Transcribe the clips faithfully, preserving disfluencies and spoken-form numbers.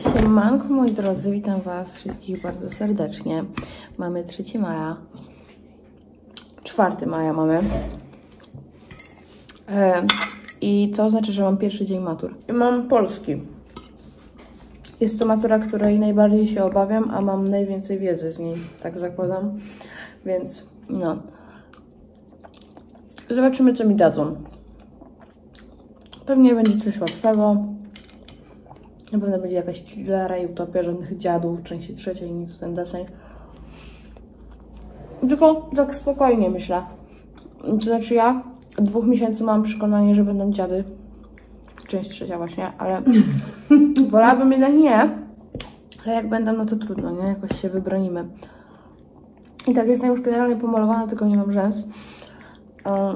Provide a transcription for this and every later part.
Siemanko moi drodzy, witam was wszystkich bardzo serdecznie. Mamy trzeciego maja, czwartego maja mamy. E, I to znaczy, że mam pierwszy dzień matur. I mam polski. Jest to matura, której najbardziej się obawiam, a mam najwięcej wiedzy z niej, tak zakładam. Więc no. Zobaczymy, co mi dadzą. Pewnie będzie coś łatwego. Na pewno będzie jakaś thrillera i utopia żadnych dziadów, części trzeciej, nic ten deseń. Tylko tak spokojnie myślę. To znaczy ja od dwóch miesięcy mam przekonanie, że będą dziady. Część trzecia właśnie, ale wolałabym jednak nie. Ale jak będą, no to trudno, nie? Jakoś się wybronimy. I tak jestem już generalnie pomalowana, tylko nie mam rzęs. Um,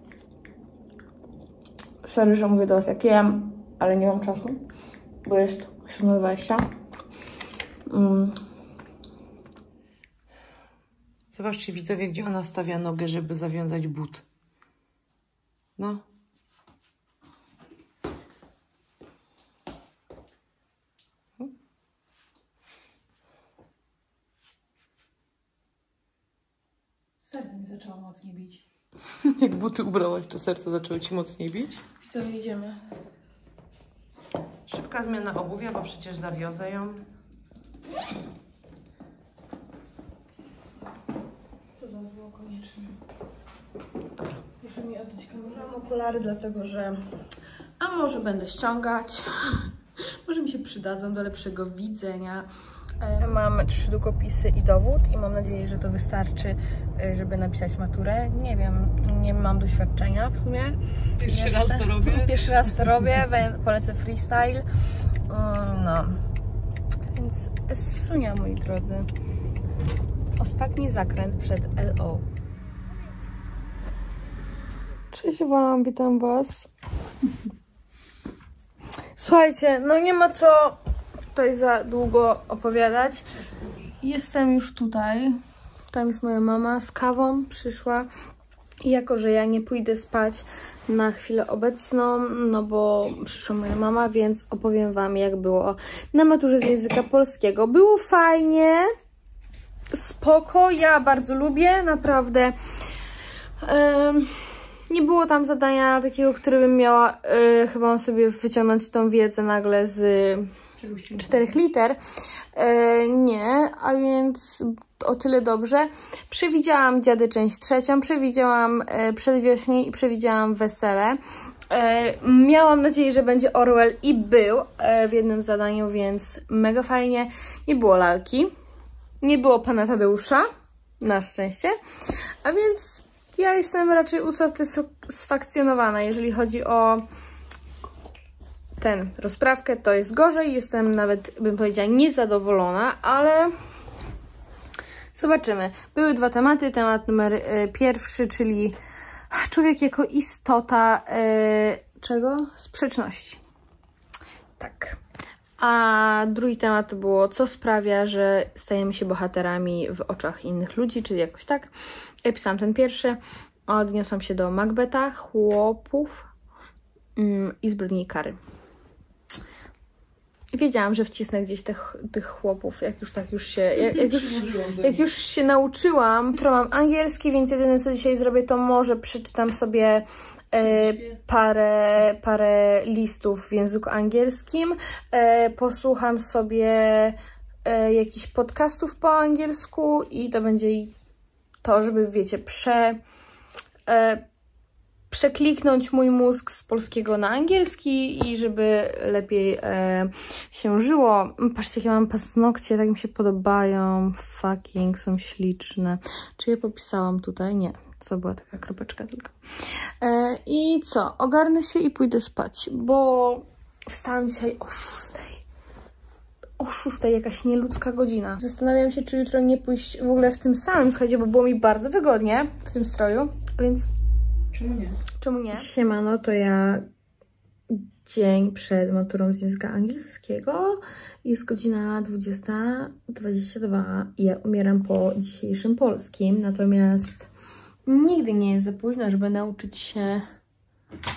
sorry, że mówię do was jak jem, ale nie mam czasu, bo jest siódma dwadzieścia. Um. Zobaczcie widzowie, gdzie ona stawia nogę, żeby zawiązać but. No. Serce mi zaczęło mocniej bić. Jak buty ubrałaś, to serce zaczęło ci mocniej bić? Co jedziemy? Szybka zmiana obuwia, bo przecież zawiozę ją. Co za zło, koniecznie. Dobra. Proszę mi oddać kamerę. Mam okulary, dlatego że... A może będę ściągać. Może mi się przydadzą do lepszego widzenia. Mam trzy długopisy i dowód i mam nadzieję, że to wystarczy, żeby napisać maturę. Nie wiem, nie mam doświadczenia w sumie. Pierwszy Jeszcze. raz to robię. Pierwszy raz to robię, polecę freestyle. No, więc sunia, moi drodzy. Ostatni zakręt przed L O. Cześć wam, witam was. Słuchajcie, no nie ma co tutaj za długo opowiadać. Jestem już tutaj. Tam jest moja mama z kawą, przyszła. I jako, że ja nie pójdę spać na chwilę obecną, no bo przyszła moja mama, więc opowiem wam, jak było na maturze z języka polskiego. Było fajnie, spoko, ja bardzo lubię, naprawdę. Um, nie było tam zadania takiego, które bym miała y, chyba sobie wyciągnąć tą wiedzę nagle z czterech liter. Y, nie, a więc o tyle dobrze. Przewidziałam Dziady część trzecią, przewidziałam y, Przedwiośnie i przewidziałam Wesele. Y, miałam nadzieję, że będzie Orwell i był y, w jednym zadaniu, więc mega fajnie. Nie było lalki, nie było pana Tadeusza, na szczęście, a więc ja jestem raczej usatysfakcjonowana, jeżeli chodzi o ten rozprawkę, to jest gorzej, jestem nawet, bym powiedziała, niezadowolona, ale zobaczymy. Były dwa tematy, temat numer y, pierwszy, czyli człowiek jako istota y, czego? Sprzeczności. Tak. A drugi temat to było, co sprawia, że stajemy się bohaterami w oczach innych ludzi, czyli jakoś tak. Ja pisałam ten pierwszy, odniosłam się do Macbetha, chłopów mm, i zbrodni i kary. Wiedziałam, że wcisnę gdzieś tych, tych chłopów, jak już tak już się, jak, jak, już, jak już się nauczyłam. Jutro mam angielski, więc jedyne co dzisiaj zrobię, to może przeczytam sobie e, parę, parę listów w języku angielskim, e, posłucham sobie e, jakichś podcastów po angielsku i to będzie to, żeby, wiecie, prze, e, przekliknąć mój mózg z polskiego na angielski i żeby lepiej e, się żyło. Patrzcie, jakie mam paznokcie, tak mi się podobają. Fucking, są śliczne. Czy je popisałam tutaj? Nie. To była taka kropeczka tylko. E, I co? Ogarnę się i pójdę spać, bo wstałam dzisiaj o szóstej. O szóstej, jakaś nieludzka godzina. Zastanawiam się, czy jutro nie pójść w ogóle w tym samym, słuchajcie, bo było mi bardzo wygodnie w tym stroju, więc czemu nie? Czemu nie? Siemano, to ja dzień przed maturą z języka angielskiego. Jest godzina dwudziesta dwadzieścia dwa i ja umieram po dzisiejszym polskim, natomiast nigdy nie jest za późno, żeby nauczyć się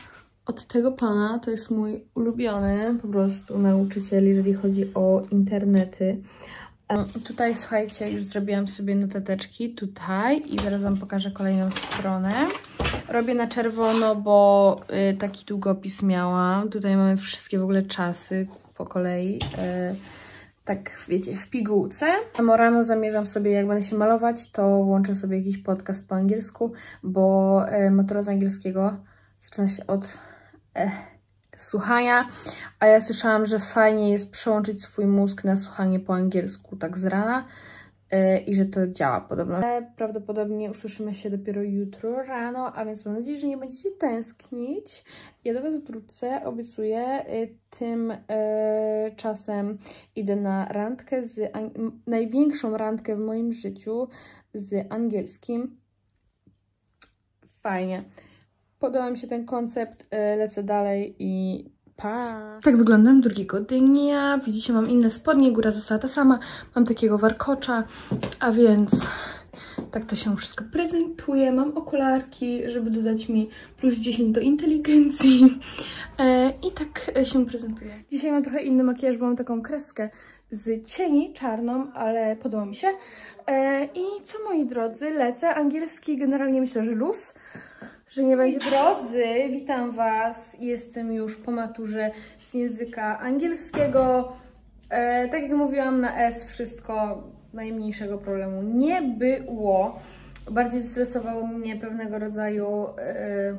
od tego pana. To jest mój ulubiony po prostu nauczyciel, jeżeli chodzi o internety. Tutaj, słuchajcie, już zrobiłam sobie notateczki tutaj i zaraz wam pokażę kolejną stronę. Robię na czerwono, bo y, taki długopis miałam. Tutaj mamy wszystkie w ogóle czasy po kolei. Y, tak, wiecie, w pigułce. A rano zamierzam sobie, jak będę się malować, to włączę sobie jakiś podcast po angielsku, bo y, matura z angielskiego zaczyna się od e, słuchania, a ja słyszałam, że fajnie jest przełączyć swój mózg na słuchanie po angielsku tak z rana yy, i że to działa podobno. Ale prawdopodobnie usłyszymy się dopiero jutro rano, a więc mam nadzieję, że nie będziecie tęsknić. Ja do was wrócę, obiecuję. Yy, tym yy, czasem idę na randkę, z największą randkę w moim życiu z angielskim. Fajnie. Podoba mi się ten koncept, lecę dalej i pa! Tak wyglądam drugiego dnia. Widzicie, mam inne spodnie, góra została ta sama. Mam takiego warkocza, a więc tak to się wszystko prezentuje. Mam okularki, żeby dodać mi plus dziesięć do inteligencji. E, I tak się prezentuje. Dzisiaj mam trochę inny makijaż, bo mam taką kreskę z cieni, czarną, ale podoba mi się. E, I co, moi drodzy, lecę. Angielski generalnie myślę, że luz. Że nie będzie. Drodzy, witam was. Jestem już po maturze z języka angielskiego. E, tak jak mówiłam, na S wszystko, najmniejszego problemu nie było. Bardziej zestresowało mnie pewnego rodzaju e,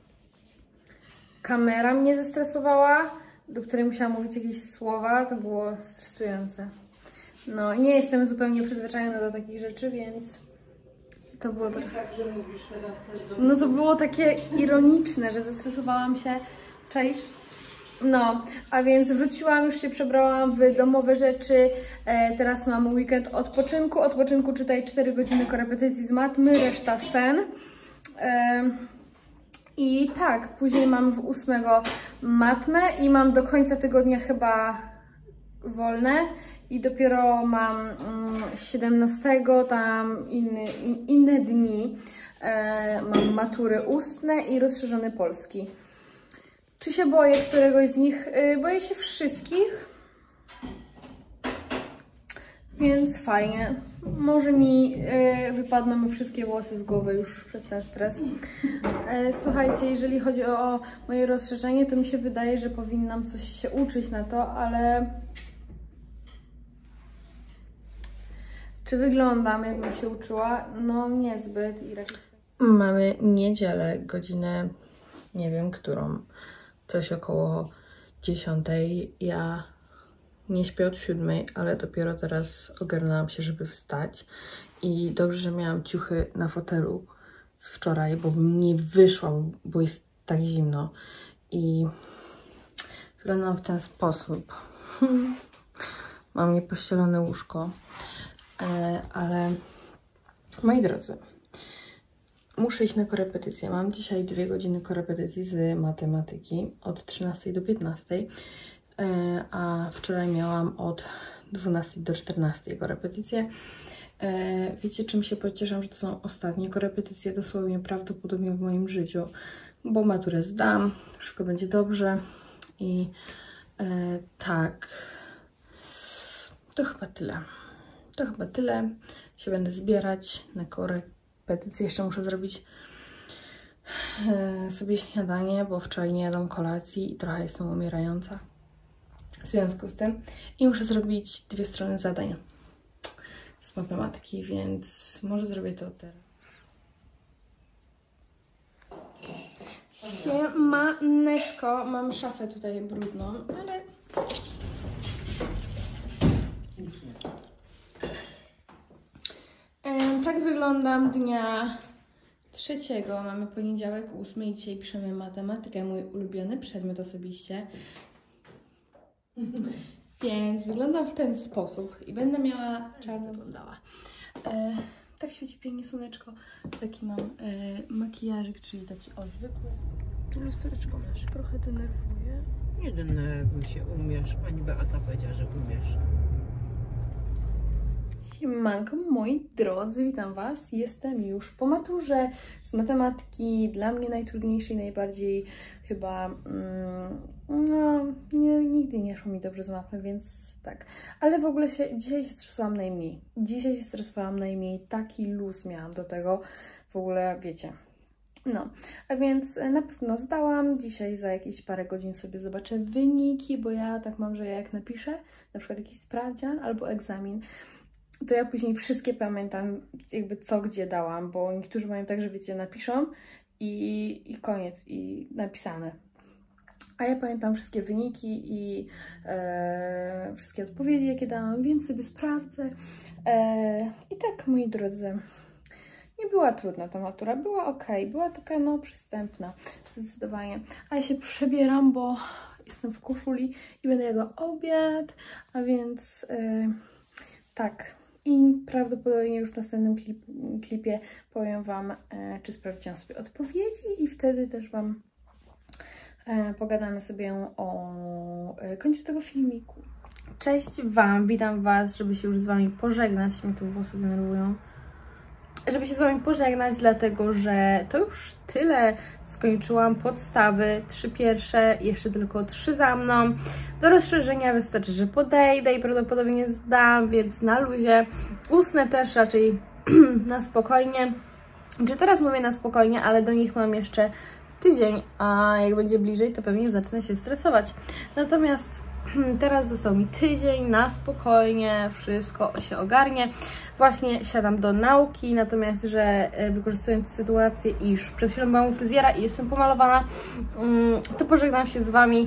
kamera mnie zestresowała, do której musiałam mówić jakieś słowa. To było stresujące. No, nie jestem zupełnie przyzwyczajona do takich rzeczy, więc to było tak, no to było takie ironiczne, że zestresowałam się. Cześć. No, a więc wróciłam, już się przebrałam w domowe rzeczy. E, teraz mam weekend odpoczynku. Odpoczynku, czytaj cztery godziny korepetycji z matmy, reszta sen. E, I tak, później mam w ósmego matmę i mam do końca tygodnia chyba wolne. I dopiero mam mm, siedemnastego tam inny, in, inne dni. E, mam matury ustne i rozszerzony polski. Czy się boję któregoś z nich? E, boję się wszystkich. Więc fajnie. Może mi e, wypadną mi wszystkie włosy z głowy już przez ten stres. E, słuchajcie, jeżeli chodzi o, o moje rozszerzenie, to mi się wydaje, że powinnam coś się uczyć na to, ale czy wyglądam, jakbym się uczyła? No niezbyt. I raczej... Mamy niedzielę, godzinę, nie wiem którą, coś około dziesiątej. Ja nie śpię od siódmej, ale dopiero teraz ogarnęłam się, żeby wstać. I dobrze, że miałam ciuchy na fotelu z wczoraj, bo bym nie wyszła, bo jest tak zimno. I wyglądam w ten sposób. Mam niepościelone łóżko. Ale moi drodzy, muszę iść na korepetycję. Mam dzisiaj dwie godziny korepetycji z matematyki od trzynastej do piętnastej, a wczoraj miałam od dwunastej do czternastej korepetycje. Wiecie, czym się pocieszam, że to są ostatnie korepetycje dosłownie prawdopodobnie w moim życiu, bo maturę zdam, wszystko będzie dobrze i e, tak, to chyba tyle. To chyba tyle. Się będę zbierać na korepetycję. Jeszcze muszę zrobić e, sobie śniadanie, bo wczoraj nie jadłam kolacji i trochę jestem umierająca w związku z tym. I muszę zrobić dwie strony zadań z matematyki, więc może zrobię to teraz. Siemaneczko. Mam szafę tutaj brudną, ale... Tak wyglądam dnia trzeciego. Mamy poniedziałek, ósmy i dzisiaj piszemy matematykę, mój ulubiony przedmiot osobiście. Więc wyglądam w ten sposób i będę miała czarno wyglądała. E, tak świeci pięknie słoneczko. Taki mam e, makijażyk, czyli taki o zwykły. Tu lustereczko masz. Trochę denerwuje. Nie denerwuj się, umiesz. Pani Beata powiedziała, że umiesz. Siemanko, moi drodzy, witam Was. Jestem już po maturze z matematyki, dla mnie najtrudniejszej, najbardziej chyba, mm, no, nie, nigdy nie szło mi dobrze z matmy, więc tak. Ale w ogóle się, dzisiaj się stresowałam najmniej. Dzisiaj się stresowałam najmniej, taki luz miałam do tego, w ogóle wiecie. No, a więc na pewno zdałam. Dzisiaj za jakieś parę godzin sobie zobaczę wyniki, bo ja tak mam, że jak napiszę na przykład jakiś sprawdzian albo egzamin, to ja później wszystkie pamiętam, jakby co gdzie dałam, bo niektórzy mają tak, że wiecie, napiszą i, i koniec, i napisane. A ja pamiętam wszystkie wyniki i e, wszystkie odpowiedzi, jakie dałam, więc sobie sprawdzę. E, I tak, moi drodzy, nie była trudna ta matura, była ok, była taka no przystępna, zdecydowanie. A ja się przebieram, bo jestem w koszuli i będę jadła obiad, a więc e, tak. I prawdopodobnie już w następnym klip, klipie powiem Wam, e, czy sprawdziłam sobie odpowiedzi i wtedy też Wam e, pogadamy sobie o e, końcu tego filmiku. Cześć Wam, witam Was, żeby się już z Wami pożegnać, mnie tu włosy denerwują. Żeby się z Wami pożegnać, dlatego że to już tyle. Skończyłam podstawy, trzy pierwsze, jeszcze tylko trzy za mną. Do rozszerzenia wystarczy, że podejdę i prawdopodobnie zdam, więc na luzie. Ustne też raczej na spokojnie. Czy teraz mówię na spokojnie, ale do nich mam jeszcze tydzień, a jak będzie bliżej, to pewnie zacznę się stresować. Natomiast teraz został mi tydzień na spokojnie, wszystko się ogarnie. Właśnie siadam do nauki, natomiast, że wykorzystując sytuację, iż przed chwilą byłam u fryzjera i jestem pomalowana, to pożegnam się z Wami.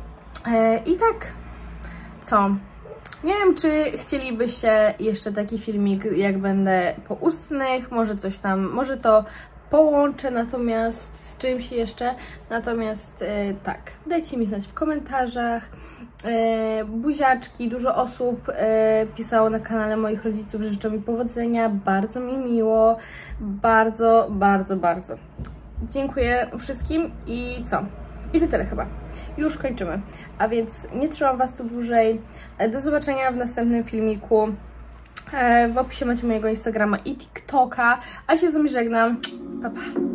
I tak, co? Nie wiem, czy chcielibyście jeszcze taki filmik, jak będę po ustnych, może coś tam, może to połączę, natomiast z czymś jeszcze, natomiast e, tak, dajcie mi znać w komentarzach. E, buziaczki, dużo osób e, pisało na kanale moich rodziców, że życzą mi powodzenia, bardzo mi miło, bardzo, bardzo, bardzo. Dziękuję wszystkim i co? I to tyle chyba. Już kończymy. A więc nie trzymam Was tu dłużej. Do zobaczenia w następnym filmiku. W opisie macie mojego Instagrama i TikToka. A się z Wami żegnam. Pa, pa.